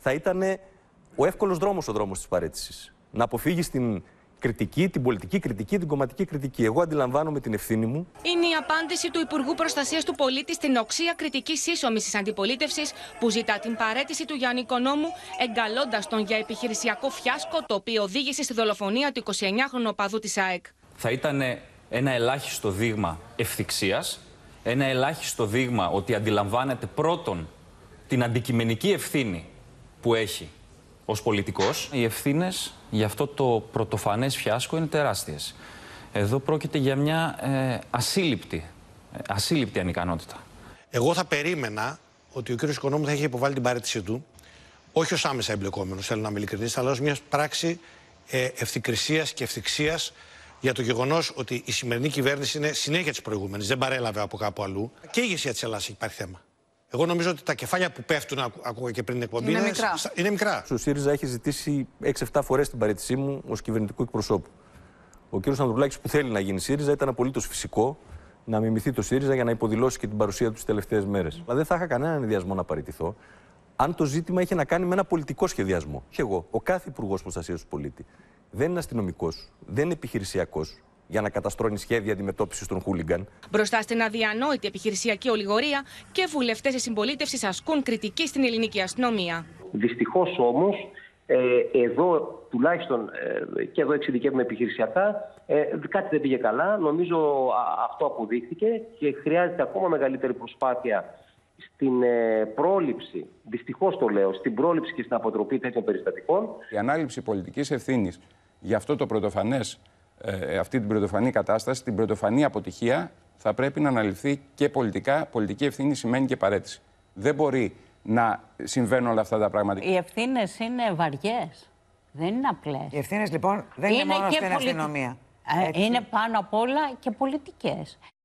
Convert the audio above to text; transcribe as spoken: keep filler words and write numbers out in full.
θα ήταν ο εύκολος δρόμος ο δρόμος της παραίτησης. Να αποφύγει την κριτική, την πολιτική κριτική, την κομματική κριτική. Εγώ αντιλαμβάνομαι την ευθύνη μου. Είναι η απάντηση του Υπουργού Προστασίας του Πολίτη στην οξία κριτική σύσσωμης της αντιπολίτευσης που ζητά την παραίτηση του Γιάννη Οικονόμου, εγκαλώντας τον για επιχειρησιακό φιάσκο το οποίο οδήγησε στη δολοφονία του εικοσιεννιάχρονου οπαδού της ΑΕΚ. Θα ήταν ένα ελάχιστο δείγμα ευθυξίας, ένα ελάχιστο δείγμα ότι αντιλαμβάνεται πρώτον την αντικειμενική ευθύνη που έχει ως πολιτικός. Οι ευθύνες για αυτό το πρωτοφανές φιάσκο είναι τεράστιες. Εδώ πρόκειται για μια ε, ασύλληπτη, ε, ασύλληπτη ανικανότητα. Εγώ θα περίμενα ότι ο κ. Οικονόμου θα είχε υποβάλει την παραίτησή του, όχι ως άμεσα εμπλεκόμενος, θέλω να είμαι ειλικρινής, αλλά ως μια πράξη ε, ευθυκρισίας και ευθυξίας για το γεγονός ότι η σημερινή κυβέρνηση είναι συνέχεια της προηγούμενης, δεν παρέλαβε από κάπου αλλού. Και η ηγεσία της Ελλάδας υπάρχει θέμα. Εγώ νομίζω ότι τα κεφάλια που πέφτουν, ακούγα και πριν την εκπομπή, είναι, είναι μικρά. είναι μικρά. Ο ΣΥΡΙΖΑ έχει ζητήσει έξι εφτά φορές την παραίτησή μου ως κυβερνητικού εκπροσώπου. Ο κ. Ανδρουλάκης, που θέλει να γίνει ΣΥΡΙΖΑ, ήταν απολύτως φυσικό να μιμηθεί το ΣΥΡΙΖΑ για να υποδηλώσει και την παρουσία του τις τελευταίες μέρες. Αλλά δεν θα είχα κανέναν ενδιασμό να παραιτηθώ, αν το ζήτημα είχε να κάνει με ένα πολιτικό σχεδιασμό. Και εγώ, ο κάθε υπουργός προστασίας του πολίτη, δεν είναι αστυνομικός, δεν είναι επιχειρησιακός, για να καταστρώνει σχέδια αντιμετώπισης των χούλιγκαν. Μπροστά στην αδιανόητη επιχειρησιακή ολιγορία και βουλευτές της συμπολίτευσης ασκούν κριτική στην ελληνική αστυνομία. Δυστυχώς όμως, ε, εδώ τουλάχιστον ε, και εδώ εξειδικεύουμε επιχειρησιακά, ε, κάτι δεν πήγε καλά. Νομίζω α, αυτό αποδείχθηκε και χρειάζεται ακόμα μεγαλύτερη προσπάθεια στην ε, πρόληψη, δυστυχώς το λέω, στην πρόληψη και στην αποτροπή τέτοιων περιστατικών. Η ανάληψη πολιτικής ευθύνης για αυτό το πρωτοφανές, ε, αυτή την πρωτοφανή κατάσταση, την πρωτοφανή αποτυχία, θα πρέπει να αναλυφθεί και πολιτικά. Πολιτική ευθύνη σημαίνει και παραίτηση. Δεν μπορεί να συμβαίνουν όλα αυτά τα πράγματα. Οι ευθύνες είναι βαριές. Δεν είναι απλές. Οι ευθύνες λοιπόν δεν είναι, είναι μόνο στην πολιτι... αστυνομία. Ε, είναι πάνω απ' όλα και πολιτικές.